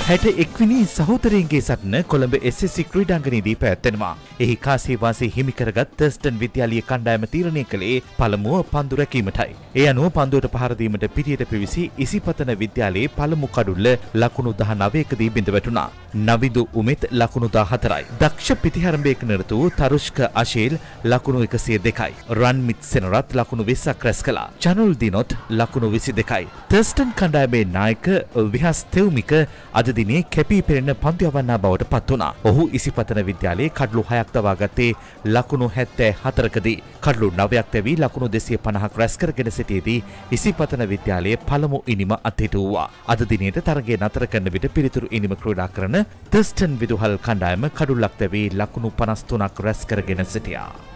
61 වෙනි සහෝදරයන්ගේ සටන කොළඹ SSC ක්‍රීඩාංගණයේදී පැවැත්වෙනවා. එහි කාසිය වාසිය හිමි කරගත් තර්ස්ටන් විද්‍යාලීය කණ්ඩායම තීරණය කළේ පළමුව පන්දු රැකීමටයි. ඒ අනුව පන්දුවට පහර දීමට පිටියට පිවිසි ඉසිපතන විද්‍යාලයේ පළමු කඩුල්ල ලකුණු 19කදී බිඳ වැටුණා. නවිදු උමෙත් ලකුණු 14යි. දක්ෂ පිටිහරඹයක නිරත වූ තරුෂ්ක අශීල් ලකුණු 102යි. රන්මිත් සෙනරත් ලකුණු 20ක් රැස් කළා. චනුල් දිනොත් ලකුණු 22යි. තර්ස්ටන් කණ්ඩායමේ නායක විහස් තෙව්මික අද දිනේ කැපී පෙනෙන පන්දු යවන්නා බවට පත් වුණා. ඔහු ඉසිපතන විද්‍යාලයේ කඩලු 6ක් තවා ගත්තේ ලකුණු 74කදී. කඩලු 9ක් තැවී ලකුණු 250ක් රැස් කරගෙන සිටියේදී ඉසිපතන විද්‍යාලයේ පළමු ඉනිම අත්හිටුවා. අද දිනේට තරගය නතර කරන විට පිළිතුරු ඉනිම ක්‍රීඩා කරන තර්ස්ටන් විදුහල් කණ්ඩායම කඩුල්ලක් තැවී ලකුණු 53ක් රැස් කරගෙන සිටියා.